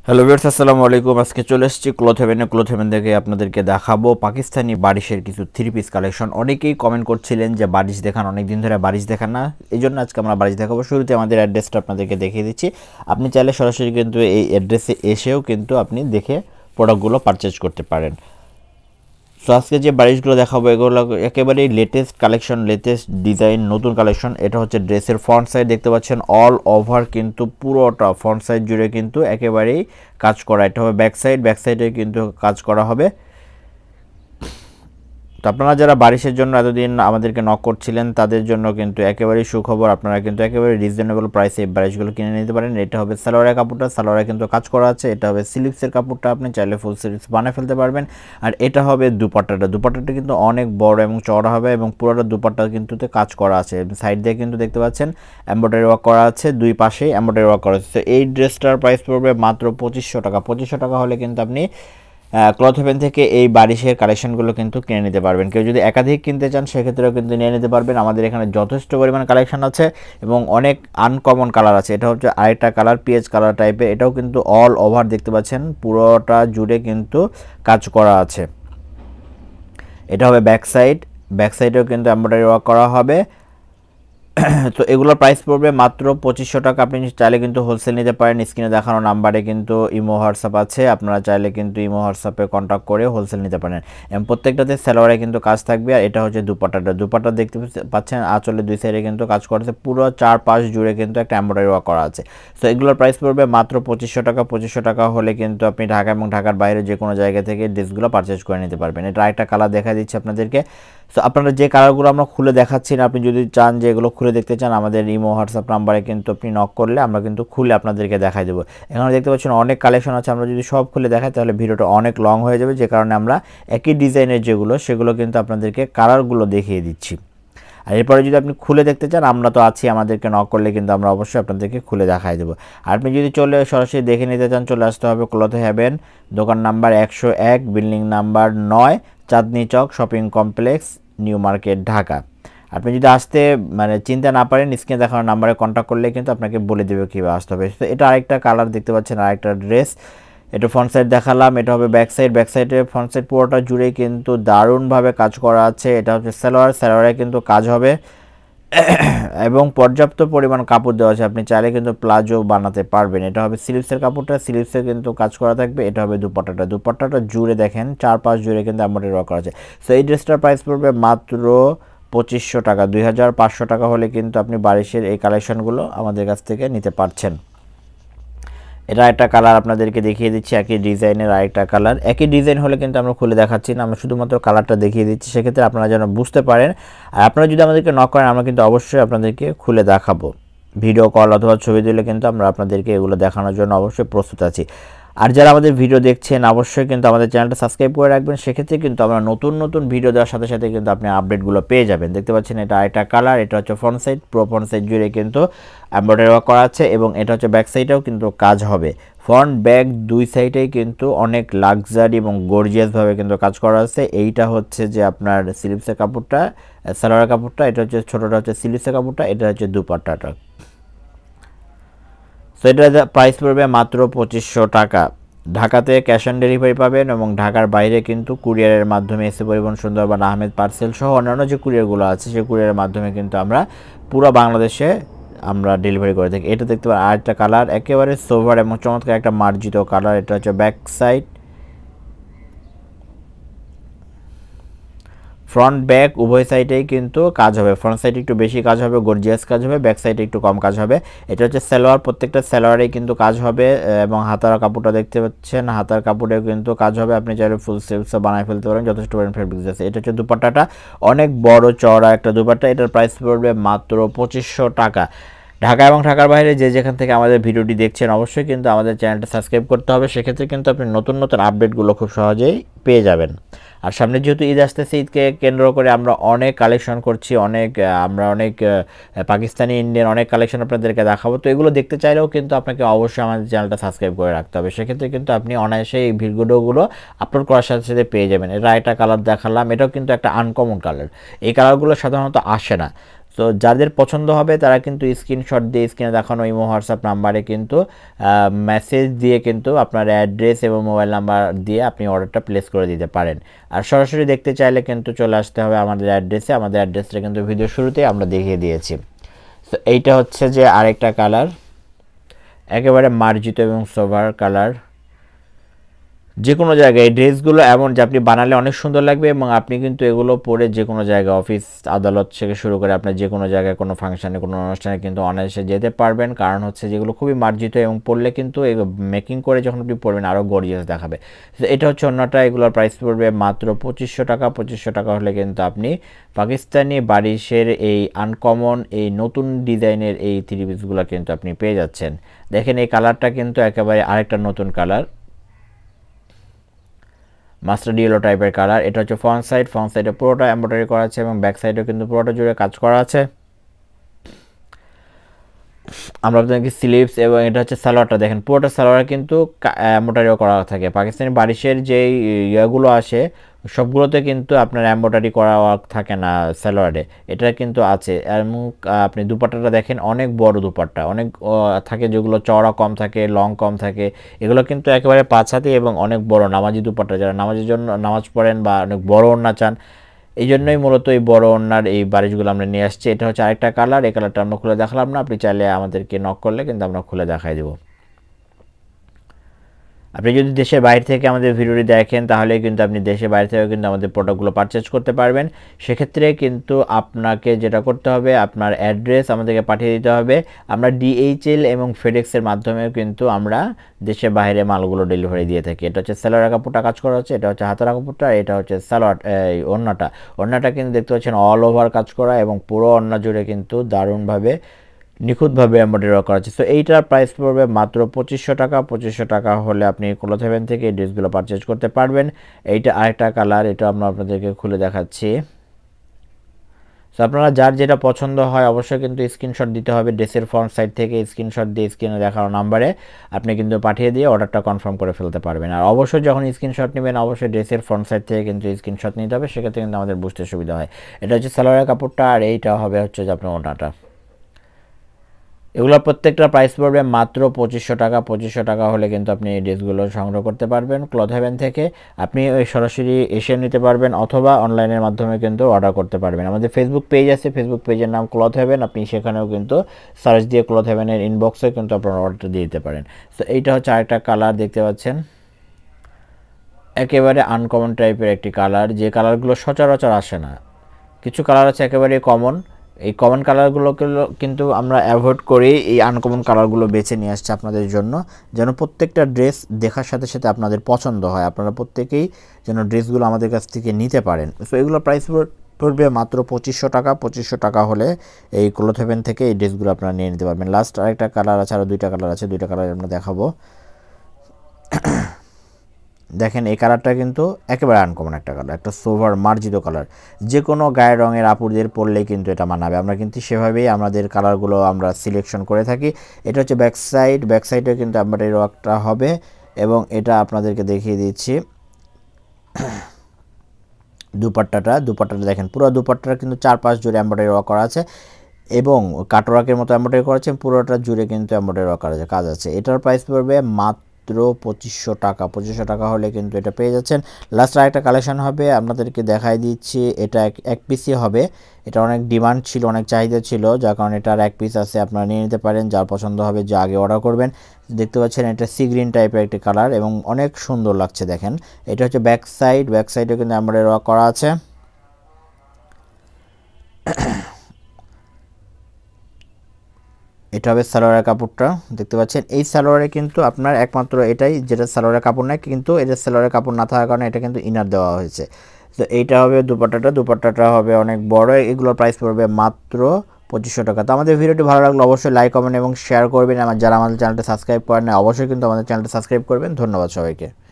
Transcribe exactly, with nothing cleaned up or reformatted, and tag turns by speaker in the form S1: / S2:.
S1: Hello viewers, আসসালামু আলাইকুম। আজকে চলে এসেছি ক্লথ হেভেনে। ক্লথ হেভেন থেকে আপনাদেরকে দেখাবো পাকিস্তানি বারিশের কিছু থ্রি পিস কালেকশন। অনেকেই কমেন্ট করছিলেন যে বারিশ দেখান, অনেক দিন ধরে বারিশ দেখান না, এই জন্য আজকে আমরা বারিশ দেখাবো। শুরুতে আমাদের অ্যাড্রেসটা আপনাদেরকে দেখিয়ে দিচ্ছি। আপনি চাইলে সরাসরি কিন্তু এই অ্যাড্রেসে এসেও কিন্তু আপনি দেখে প্রোডাক্টগুলো পারচেজ করতে পারেন। সো আজকে যে বারিশগুলো দেখাবো এগুলো একেবারেই লেটেস্ট কালেকশন, লেটেস্ট ডিজাইন, নতুন কালেকশন। এটা হচ্ছে ড্রেসের ফ্রন্ট সাইড, দেখতে পাচ্ছেন অল ওভার কিন্তু পুরোটা ফ্রন্ট সাইড জুড়ে কিন্তু একেবারেই কাজ করা। এটা হবে ব্যাক সাইড, ব্যাক সাইডে কিন্তু কাজ করা হবে। তো আপনারা যারা বারিশের জন্য এতদিন আমাদেরকে নক করছিলেন তাদের জন্য কিন্তু একেবারেই সুখবর, আপনারা কিন্তু একেবারে রিজনেবল প্রাইসে এই বারিশগুলো কিনে নিতে পারেন। এটা হবে সালোয়ারের কাপড়টা, সালোয়ারে কিন্তু কাজ করা আছে। এটা হবে স্লিভসের কাপড়টা, আপনি চাইলে ফুল স্লিভস বানিয়ে ফেলতে পারবেন। আর এটা হবে দুপাট্টাটা, দুপাট্টাটা কিন্তু অনেক বড় এবং চওড়া হবে এবং পুরোটা দুপাট্টা কিন্তু কাজ করা আছে। সাইড দিয়ে কিন্তু দেখতে পাচ্ছেন এমব্রয়ডারি ওয়ার্ক করা আছে, দুই পাশেই এমব্রয়ডারি ওয়ার্ক করা আছে। তো এই ড্রেসটার প্রাইস পড়বে মাত্র পঁচিশশো টাকা। পঁচিশশো টাকা হলে কিন্তু আপনি ক্লথ হেভেন থেকে এই বারিশের কালেকশনগুলো কিন্তু কিনে নিতে পারবেন। কেউ যদি একাধিক কিনতে চান সেক্ষেত্রেও কিন্তু নিয়ে নিতে পারবেন। আমাদের এখানে যথেষ্ট পরিমাণ কালেকশন আছে এবং অনেক আনকমন কালার আছে। এটা হচ্ছে আরেকটা কালার, পিএইচ কালার টাইপের। এটাও কিন্তু অল ওভার দেখতে পাচ্ছেন পুরোটা জুড়ে কিন্তু কাজ করা আছে। এটা হবে ব্যাক সাইড, ব্যাক সাইডেও কিন্তু এমব্রয়ডারি ওয়ার্ক করা হবে। তো এগুলোর প্রাইস পড়বে মাত্র পঁচিশশো টাকা। আপনি চাইলে কিন্তু হোলসেল নিতে পারেন। স্ক্রিনে দেখানো নাম্বারে কিন্তু ইমো হোয়াটসঅ্যাপ আছে, আপনারা চাইলে কিন্তু ইমো হোয়াটসঅ্যাপে কন্ট্যাক্ট করে হোলসেল নিতে পারেন। এবং প্রত্যেকটাতে সালোয়ারে কিন্তু কাজ থাকবে। আর এটা হচ্ছে দুপাট্টাটা, দুপাট্টা দেখতে পাচ্ছেন আঁচলে দুই সাইডে কিন্তু কাজ করেছে, পুরো চার পাশ জুড়ে কিন্তু একটা এমব্রয়ডারি ওয়ার্ক করা আছে। তো এগুলোর প্রাইস পড়বে মাত্র পঁচিশশো টাকা। পঁচিশশো টাকা হলে কিন্তু আপনি ঢাকা এবং ঢাকার বাইরে যে কোনো জায়গা থেকে ড্রেসগুলো পারচেজ করে নিতে পারবেন। এটা একটা কালার দেখা দিচ্ছি আপনাদেরকে। সো আপনারা যে কালারগুলো আমরা খুলে দেখাচ্ছি না, আপনি যদি চান যে এগুলো খুলে দেখতে চান, আমাদের ইমো হোয়াটসঅ্যাপ নাম্বারে কিন্তু আপনি নক করলে আমরা কিন্তু খুলে আপনাদেরকে দেখাই দেবো। এখানে দেখতে পাচ্ছেন অনেক কালেকশন আছে। আমরা যদি সব খুলে দেখাই তাহলে ভিডিওটা অনেক লং হয়ে যাবে, যে কারণে আমরা একই ডিজাইনের যেগুলো সেগুলো কিন্তু আপনাদেরকে কালারগুলো দেখিয়ে দিচ্ছি। আর এরপরে যদি আপনি খুলে দেখতে চান, আমরা তো আছি, আমাদেরকে নক করলে কিন্তু আমরা অবশ্যই আপনাদেরকে খুলে দেখাই দেবো। আর আপনি যদি চলে সরাসরি দেখে নিতে চান, চলে আসতে হবে ক্লথ হেভেন, দোকান নাম্বার একশো এক, বিল্ডিং নাম্বার নয়, Chandni Chowk shopping complex, new market, Dhaka. আপনি যদি আসতে মানে চিন্তা না পারেন, স্ক্রিনে দেখানোর নাম্বারে কন্ট্যাক্ট করলে কিন্তু আপনাকে বলে দেবে কীভাবে আসতে হবে। তো এটা আরেকটা কালার দেখতে পাচ্ছেন, আরেকটা ড্রেস। এটা ফ্রন্ট সাইড দেখালাম, এটা হবে ব্যাক সাইড। ব্যাক সাইডে ফ্রন্ট সাইড পুরোটা জুড়ে কিন্তু দারুণভাবে কাজ করা আছে। এটা হচ্ছে সালোয়ার, সালোয়ারে কিন্তু কাজ হবে এবং পর্যাপ্ত পরিমাণ কাপড় দেওয়া আছে, আপনি চাইলে কিন্তু প্লাজো বানাতে পারবেন। এটা হবে স্লিভসের কাপড়টা, স্লিভসে কিন্তু কাজ করা থাকবে। এটা হবে দুপাট্টাটা, দুপাট্টাটা জুড়ে দেখেন চার পাঁচ জুড়ে কিন্তু এমব্রয়ডারি ওয়ার্ক করা আছে। সো এই ড্রেসটার প্রাইস পড়বে মাত্র পঁচিশশো টাকা। দুই হাজার পাঁচশো টাকা হলে কিন্তু আপনি বারিশের এই কালেকশনগুলো আমাদের কাছ থেকে নিতে পারছেন। এটা একটা কালার আপনাদেরকে দেখিয়ে দিচ্ছি, একই ডিজাইনের আরেকটা কালার। একই ডিজাইন হলে কিন্তু আমরা খুলে দেখাচ্ছি না, আমরা শুধুমাত্র কালারটা দেখিয়ে দিচ্ছি, সেক্ষেত্রে আপনারা যেন বুঝতে পারেন। আর আপনারা যদি আমাদেরকে নক করেন, আমরা কিন্তু অবশ্যই আপনাদেরকে খুলে দেখাবো। ভিডিও কল অথবা ছবি দিলে কিন্তু আমরা আপনাদেরকে এগুলো দেখানোর জন্য অবশ্যই প্রস্তুত আছি। আর যারা আমাদের ভিডিও দেখছেন অবশ্যই কিন্তু আমাদের চ্যানেলটা সাবস্ক্রাইব করে রাখবেন, সেক্ষেত্রে কিন্তু আমরা নতুন নতুন ভিডিও দেওয়ার সাথে সাথে কিন্তু আপনি আপডেটগুলো পেয়ে যাবেন। দেখতে পাচ্ছেন এটা আরেকটা কালার, এটা হচ্ছে ফ্রন্ট সাইড, পুরো ফ্রন্ট সাইড জুড়ে কিন্তু এমব্রয়ডারি ওয়ার্ক করা আছে এবং এটা হচ্ছে ব্যাক সাইডেও কিন্তু কাজ হবে। ফ্রন্ট ব্যাক দুই সাইডেই কিন্তু অনেক লাক্সারি এবং গর্জিয়াসভাবে কিন্তু কাজ করা আছে। এইটা হচ্ছে যে আপনার স্লিভসের কাপড়টা, সালোয়ারের কাপড়টা, এটা হচ্ছে ছোটোটা হচ্ছে স্লিভসের কাপড়টা, এটা হচ্ছে দুপাট্টাটা। সো এটার প্রাইস পড়বে মাত্র পঁচিশশো টাকা। ঢাকাতে ক্যাশ অন ডেলিভারি পাবেন এবং ঢাকার বাইরে কিন্তু কুরিয়ারের মাধ্যমে এসে পরিবহন সুন্দরবন, আহমেদ পার্সেল সহ অন্যান্য যে কুরিয়ারগুলো আছে সেই কুরিয়ারের মাধ্যমে কিন্তু আমরা পুরো বাংলাদেশে আমরা ডেলিভারি করে থাকি। এটা দেখতে পারেন আরেকটা কালার, একেবারে সোভার এবং চমৎকার একটা মার্জিত কালার। এটা হচ্ছে ব্যাক সাইড, ফ্রন্ট ব্যাক উভয় সাইডেই কিন্তু কাজ হবে। ফ্রন্ট সাইডে একটু বেশি কাজ হবে, গর্জিয়াস কাজ হবে, ব্যাক সাইডে একটু কম কাজ হবে। এটা হচ্ছে সালোয়ার, প্রত্যেকটা সালোয়ারেই কিন্তু কাজ হবে এবং হাতার কাপড়টা দেখতে পাচ্ছেন, হাতার কাপড়েও কিন্তু কাজ হবে। আপনি চাইলে ফুল স্লিভসও বানায় ফেলতে পারেন, যথেষ্ট পরিমাণ ফেব্রিক আছে। এটা হচ্ছে দুপাট্টাটা, অনেক বড় চওড়া একটা দুপাট্টা। এটার প্রাইস পড়বে মাত্র পঁচিশশো টাকা। ঢাকা এবং ঢাকার বাইরে যে যেখান থেকে আমাদের ভিডিওটি দেখছেন অবশ্যই কিন্তু আমাদের চ্যানেলটা সাবস্ক্রাইব করতে হবে, সেক্ষেত্রে কিন্তু আপনি নতুন নতুন আপডেটগুলো খুব সহজেই পেয়ে যাবেন। আর সামনে যেহেতু ঈদ আসতেছে, ঈদকে কেন্দ্র করে আমরা অনেক কালেকশন করছি, অনেক আমরা অনেক পাকিস্তানি ইন্ডিয়ান অনেক কালেকশন আপনাদেরকে দেখাবো। তো এগুলো দেখতে চাইলেও কিন্তু আপনাকে অবশ্যই আমাদের চ্যানেলটা সাবস্ক্রাইব করে রাখতে হবে, সেক্ষেত্রে কিন্তু আপনি অনায়াসে এই ভিডিওগুলো আপলোড করার সাথে সাথে পেয়ে যাবেন। এটা একটা কালার দেখালাম, এটাও কিন্তু একটা আনকমন কালার, এই কালারগুলো সাধারণত আসে না। তো যাদের পছন্দ হবে তারা কিন্তু স্ক্রিনশট দিয়ে স্ক্রিনে দেখানো ইমো হোয়াটসঅ্যাপ নাম্বারে কিন্তু মেসেজ দিয়ে কিন্তু আপনার অ্যাড্রেস এবং মোবাইল নাম্বার দিয়ে আপনি অর্ডারটা প্লেস করে দিতে পারেন। আর সরাসরি দেখতে চাইলে কিন্তু চলে আসতে হবে আমাদের অ্যাড্রেসে। আমাদের অ্যাড্রেসটা কিন্তু ভিডিও শুরুতেই আমরা দেখিয়ে দিয়েছি। তো এইটা হচ্ছে যে আরেকটা কালার, একেবারে মার্জিত এবং সোভার কালার। যে কোনো জায়গায় এই ড্রেসগুলো এমন যে আপনি বানালে অনেক সুন্দর লাগবে এবং আপনি কিন্তু এগুলো পরে যে কোনো জায়গায় অফিস আদালত থেকে শুরু করে আপনার যে কোনো জায়গায় কোনো ফাংশানে কোনো অনুষ্ঠানে কিন্তু অনায়াসে যেতে পারবেন। কারণ হচ্ছে যেগুলো খুবই মার্জিত এবং পরলে কিন্তু মেকিং করে যখন আপনি পরবেন আরও গর্জিয়াস দেখাবে। তো এটা হচ্ছে অন্যটা, এগুলোর প্রাইস পড়বে মাত্র পঁচিশশো টাকা। পঁচিশশো টাকা হলে কিন্তু আপনি পাকিস্তানি বারিশের এই আনকমন এই নতুন ডিজাইনের এই থ্রি পিসগুলো কিন্তু আপনি পেয়ে যাচ্ছেন। দেখেন এই কালারটা কিন্তু একেবারে আরেকটা নতুন কালার, মাস্টার্ড ইয়েলো টাইপের কালার। এটা হচ্ছে ফ্রন্ট সাইড, ফ্রন্ট সাইডে পুরোটা এমব্রয়ডারি করা আছে এবং ব্যাক সাইডেও কিন্তু পুরোটা জুড়ে কাজ করা আছে। আমরা আপনাদেরকে স্লিভস এবং এটা হচ্ছে সালোয়ারটা দেখেন, পুরোটা সালোয়ার কিন্তু এমব্রয়ডারিও করা থাকে। পাকিস্তানি বারিশের যেই ইয়েগুলো আসে সবগুলোতে কিন্তু আপনার এমব্রয়ডারি করা থাকে না সালোয়ারে, এটা কিন্তু আছে। এবং আপনি দুপাট্টাটা দেখেন অনেক বড় দুপাট্টা, অনেক থাকে যেগুলো চওড়া কম থাকে, লং কম থাকে, এগুলো কিন্তু একেবারে পাঁচ হাতি এবং অনেক বড় নামাজি দুপাট্টা। যারা নামাজের জন্য নামাজ পড়েন বা অনেক বড় ওড়না চান, এই জন্যই মূলত এই বড় ওড়নার এই বারিশগুলো আমরা নিয়ে আসছি। এটা হচ্ছে আরেকটা কালার, এই কালারটা আমরা খুলে দেখালাম না, আপনি চাইলে আমাদেরকে নক করলে কিন্তু আমরা খুলে দেখাই দেবো। আপনি যদি দেশের বাইরে থেকে আমাদের ভিডিওটি দেখেন তাহলে কিন্তু আপনি দেশের বাইরে থেকেও কিন্তু আমাদের প্রোডাক্টগুলো পারচেজ করতে পারবেন। সেক্ষেত্রে কিন্তু আপনাকে যেটা করতে হবে, আপনার অ্যাড্রেস আমাদেরকে পাঠিয়ে দিতে হবে। আমরা ডিএইচএল এবং ফেডেক্সের মাধ্যমেও কিন্তু আমরা দেশের বাইরে মালগুলো ডেলিভারি দিয়ে থাকি। এটা হচ্ছে সালোয়ার কাপড়টা কাজ করা হচ্ছে, এটা হচ্ছে হাতার কাপড়টা, এটা হচ্ছে সালোয়ার এই ওড়নাটা। ওড়নাটা কিন্তু দেখতে পাচ্ছেন অল ওভার কাজ করা এবং পুরো ওড়না জুড়ে কিন্তু দারুণভাবে নিখুঁতভাবে এমব্রয়ডারি করা আছে। সো এইটার প্রাইস পড়বে মাত্র পঁচিশশো টাকা। পঁচিশশো টাকা হলে আপনি ক্লথ হেভেন থেকে এই ড্রেসগুলো পারচেজ করতে পারবেন। এইটা আরেকটা কালার, এটা আমরা আপনাদেরকে খুলে দেখাচ্ছি। সো আপনারা যার যেটা পছন্দ হয় অবশ্যই কিন্তু স্ক্রিনশট দিতে হবে ড্রেসের ফ্রন্ট সাইড থেকে, স্ক্রিনশট দিয়ে স্ক্রিনে দেখানো নাম্বারে আপনি কিন্তু পাঠিয়ে দিয়ে অর্ডারটা কনফার্ম করে ফেলতে পারবেন। আর অবশ্যই যখন স্ক্রিনশট নেবেন অবশ্যই ড্রেসের ফ্রন্ট সাইড থেকে কিন্তু স্ক্রিনশট নিতে হবে, সেক্ষেত্রে কিন্তু আমাদের বুঝতে সুবিধা হয়। এটা হচ্ছে সালোয়ারের কাপড়টা আর এইটা হবে হচ্ছে যে আপনার ওড়নাটা। এগুলোর প্রত্যেকটা প্রাইস পড়বে মাত্র পঁচিশশো টাকা। পঁচিশশো টাকা হলে কিন্তু আপনি এই ড্রেসগুলো সংগ্রহ করতে পারবেন ক্লথ হেভেন থেকে। আপনি ওই সরাসরি এসে নিতে পারবেন অথবা অনলাইনের মাধ্যমে কিন্তু অর্ডার করতে পারবেন। আমাদের ফেসবুক পেজ আছে, ফেসবুক পেজের নাম ক্লথ হেভেন, আপনি সেখানেও কিন্তু সার্চ দিয়ে ক্লথ হেভেনের ইনবক্সে কিন্তু আপনার অর্ডারটা দিয়ে দিতে পারেন। তো এইটা হচ্ছে আরেকটা কালার দেখতে পাচ্ছেন, একেবারে আনকমন টাইপের একটি কালার, যে কালারগুলো সচরাচর আসে না। কিছু কালার আছে একেবারে কমন, এই কমন কালারগুলোকে কিন্তু আমরা অ্যাভয়েড করে এই আনকমন কালারগুলো বেছে নিয়ে আসছি আপনাদের জন্য, যেন প্রত্যেকটা ড্রেস দেখার সাথে সাথে আপনাদের পছন্দ হয়, আপনারা প্রত্যেকেই যেন ড্রেসগুলো আমাদের কাছ থেকে নিতে পারেন। সো এগুলো প্রাইস পড়বে মাত্র পঁচিশশো টাকা। পঁচিশশো টাকা হলে এই ক্লথ হেভেন থেকে এই ড্রেসগুলো আপনারা নিয়ে নিতে পারবেন। লাস্ট আরেকটা কালার আছে, আরও দুইটা কালার আছে, দুইটা কালার আমরা দেখাবো। দেখেন এই কালারটা কিন্তু একেবারে আনকমন একটা কালার, একটা সোভার মার্জিত কালার, যে কোনো গায়ের রঙের আপুরদের পরলেই কিন্তু এটা মানাবে। আমরা কিন্তু সেভাবেই আমাদের কালারগুলো আমরা সিলেকশন করে থাকি। এটা হচ্ছে ব্যাক সাইড, ব্যাক সাইডেও কিন্তু এমব্রয়ডারি ওয়ার্কটা হবে এবং এটা আপনাদেরকে দেখিয়ে দিচ্ছি দুপাট্টাটা। দুপাট্টাটা দেখেন পুরো দুপাট্টাটা কিন্তু চার পাঁচ জুড়ে এমব্রয়ডারি ওয়ার্ক করা আছে এবং কাটওয়ার্কের মতো এমব্রয়ডারি করা আছে, পুরোটা জুড়ে কিন্তু এমব্রয়ডারি ওয়ার্ক করা আছে, কাজ আছে। এটার প্রাইস পড়বে মাত্র পঁচিশশো টাকা। পঁচিশশো টাকা হলে কিন্তু এটা পেয়ে যাচ্ছেন। লাস্ট আরেকটা কালেকশন হবে আপনাদেরকে দেখাই দিচ্ছি, এটা এক পিসই হবে। এটা অনেক ডিমান্ড ছিল, অনেক চাহিদা ছিল, যার কারণে এটার এক পিস আছে, আপনারা নিয়ে নিতে পারেন যার পছন্দ হবে, যা আগে অর্ডার করবেন। দেখতে পাচ্ছেন এটা সি গ্রিন টাইপের একটি কালার এবং অনেক সুন্দর লাগছে দেখেন। এটা হচ্ছে ব্যাক সাইড, ব্যাক সাইডে কিন্তু এমব্রয়ডারি ওয়ার্ক করা আছে। এটা হবে সালোয়ারের কাপড়টা, দেখতে পাচ্ছেন এই সালোয়ারে কিন্তু আপনার একমাত্র এটাই যেটা সালোয়ারের কাপড় নাই, কিন্তু এটা সালোয়ারের কাপড় না থাকার কারণে এটা কিন্তু ইনার দেওয়া হয়েছে। তো এইটা হবে দুপাট্টাটা, দুপাট্টাটা হবে অনেক বড়, এগুলোর প্রাইস পড়বে মাত্র পঁচিশশো টাকা। তো আমাদের ভিডিওটি ভালো লাগলে অবশ্যই লাইক কমেন্ট এবং শেয়ার করবেন। আমার যারা আমাদের চ্যানেলটা সাবস্ক্রাইব করেন না অবশ্যই কিন্তু আমাদের চ্যানেলটা সাবস্ক্রাইব করবেন। ধন্যবাদ সবাইকে।